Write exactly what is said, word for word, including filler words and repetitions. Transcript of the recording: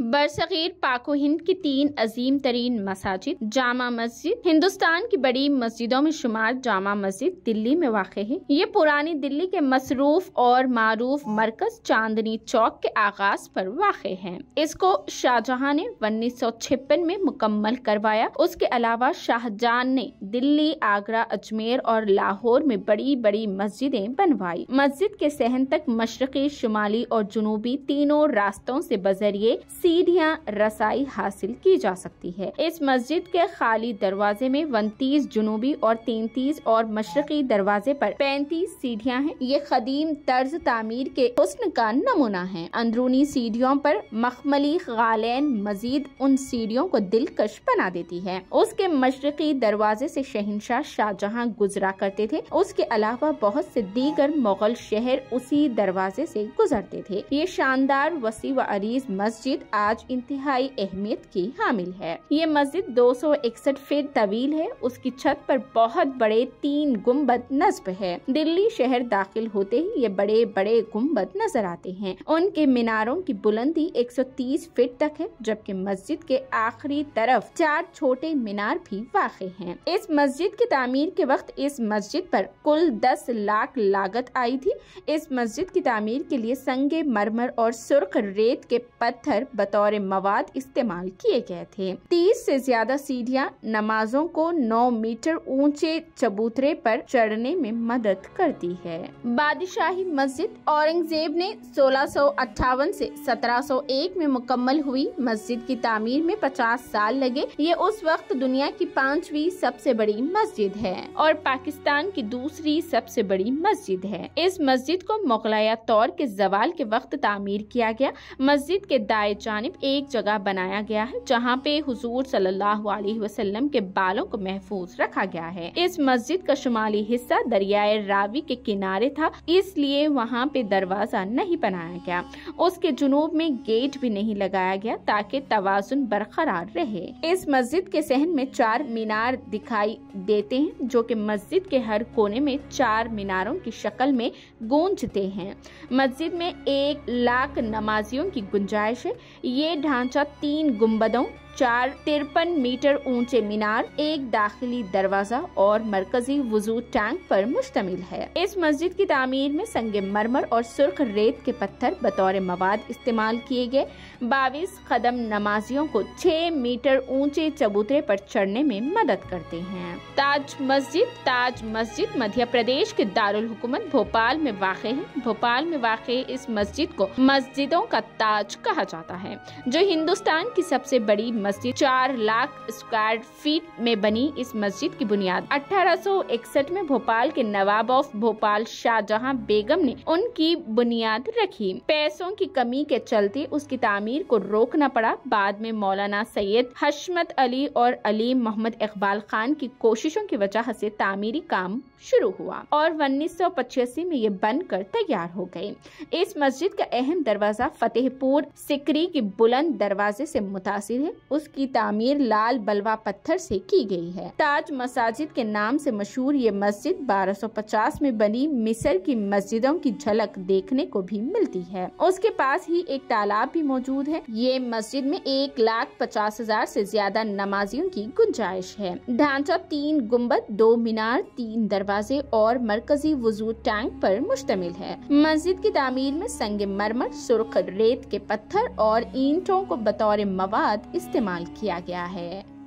برصغیر پاک و ہند کی تین عظیم ترین مساجد۔ جامع مسجد ہندوستان کی بڑی مسجدوں میں شمار جامع مسجد دلی میں واقع ہے۔ یہ پرانی دلی کے مصروف اور معروف مرکز چاندنی چوک کے آغاز پر واقع ہے۔ اس کو شاہجہاں نے انیس سو چھپن میں مکمل کروایا۔ اس کے علاوہ شاہ جہاں نے دلی، آگرہ، اجمیر اور لاہور میں بڑی بڑی مسجدیں بنوائی۔ مسجد کے صحن تک مشرقی، شمالی اور جنوبی تینوں راستوں سے بذریعے سیڑھیاں رسائی حاصل کی جا سکتی ہے۔ اس مسجد کے خالی دروازے میں انتیس جنوبی اور تینتیس اور مشرقی دروازے پر پینتیس سیڑھیاں ہیں۔ یہ قدیم طرز تعمیر کے حسن کا نمونہ ہے۔ اندرونی سیڑھیوں پر مخملی غالین مزید ان سیڑھیوں کو دلکش بنا دیتی ہے۔ اس کے مشرقی دروازے سے شہنشاہ شاہجہاں گزرا کرتے تھے۔ اس کے علاوہ بہت سے دیگر مغل شہر اسی دروازے سے گزرتے تھے۔ یہ شاندار، وسیع و عریض مسجد آج انتہائی اہمیت کی حامل ہے۔ یہ مسجد دو سو اکسٹھ فٹ طویل ہے۔ اس کی چھت پر بہت بڑے تین گنبد نصب ہے۔ دلی شہر داخل ہوتے ہی یہ بڑے بڑے گنبد نظر آتے ہیں۔ ان کے میناروں کی بلندی ایک سو تیس فٹ تک ہے، جبکہ مسجد کے آخری طرف چار چھوٹے مینار بھی واقع ہیں۔ اس مسجد کی تعمیر کے وقت اس مسجد پر کل دس لاکھ لاگت آئی تھی۔ اس مسجد کی تعمیر کے لیے سنگ مرمر اور سرخ ریت کے پتھر بطور مواد استعمال کیے گئے تھے۔ تیس سے زیادہ سیڑھیاں نمازوں کو نو میٹر اونچے چبوترے پر چڑھنے میں مدد کرتی ہے۔ بادشاہی مسجد اورنگزیب نے سولہ سو اٹھاون سے سترہ سو ایک میں مکمل ہوئی۔ مسجد کی تعمیر میں پچاس سال لگے۔ یہ اس وقت دنیا کی پانچویں سب سے بڑی مسجد ہے اور پاکستان کی دوسری سب سے بڑی مسجد ہے۔ اس مسجد کو مغلیہ طور کے زوال کے وقت تعمیر کیا گیا۔ مسجد کے دائیں جانب ایک جگہ بنایا گیا ہے جہاں پہ حضور صلی اللہ علیہ وسلم کے بالوں کو محفوظ رکھا گیا ہے۔ اس مسجد کا شمالی حصہ دریائے راوی کے کنارے تھا، اس لیے وہاں پہ دروازہ نہیں بنایا گیا۔ اس کے جنوب میں گیٹ بھی نہیں لگایا گیا تاکہ توازن برقرار رہے۔ اس مسجد کے صحن میں چار مینار دکھائی دیتے ہیں جو کہ مسجد کے ہر کونے میں چار میناروں کی شکل میں گونجتے ہیں۔ مسجد میں ایک لاکھ نمازیوں کی گنجائش ہے۔ یہ ڈھانچہ تین گنبدوں، چار ترپن میٹر اونچے مینار، ایک داخلی دروازہ اور مرکزی وضو ٹینک پر مشتمل ہے۔ اس مسجد کی تعمیر میں سنگ مرمر اور سرخ ریت کے پتھر بطور مواد استعمال کیے گئے۔ باویس قدم نمازیوں کو چھ میٹر اونچے چبوترے پر چڑھنے میں مدد کرتے ہیں۔ تاج مسجد تاج مسجد مدھیہ پردیش کے دارالحکومت بھوپال میں واقع ہے۔ بھوپال میں واقع اس مسجد کو مسجدوں کا تاج کہا جاتا ہے، جو ہندوستان کی سب سے بڑی مسجد چار لاکھ اسکوائر فیٹ میں بنی۔ اس مسجد کی بنیاد اٹھارہ سو اکسٹھ میں بھوپال کے نواب آف بھوپال شاہجہاں بیگم نے ان کی بنیاد رکھی۔ پیسوں کی کمی کے چلتے اس کی تعمیر کو روکنا پڑا۔ بعد میں مولانا سید حشمت علی اور علی محمد اقبال خان کی کوششوں کی وجہ سے تعمیری کام شروع ہوا اور انیس سو پچاسی میں یہ بن کر تیار ہو گئی۔ اس مسجد کا اہم دروازہ فتح پور سکری کی بلند دروازے سے متاثر ہے۔ اس کی تعمیر لال بلوا پتھر سے کی گئی ہے۔ تاج مساجد کے نام سے مشہور یہ مسجد بارہ سو پچاس میں بنی مصر کی مسجدوں کی جھلک دیکھنے کو بھی ملتی ہے۔ اس کے پاس ہی ایک تالاب بھی موجود ہے۔ یہ مسجد میں ایک لاکھ پچاس ہزار سے زیادہ نمازیوں کی گنجائش ہے۔ ڈھانچہ تین گنبد، دو مینار، تین دروازے اور مرکزی وضو ٹینک پر مشتمل ہے۔ مسجد کی تعمیر میں سنگ مرمر، سرخ ریت کے پتھر اور اینٹوں کو بطور مواد استعمال کیا گیا ہے۔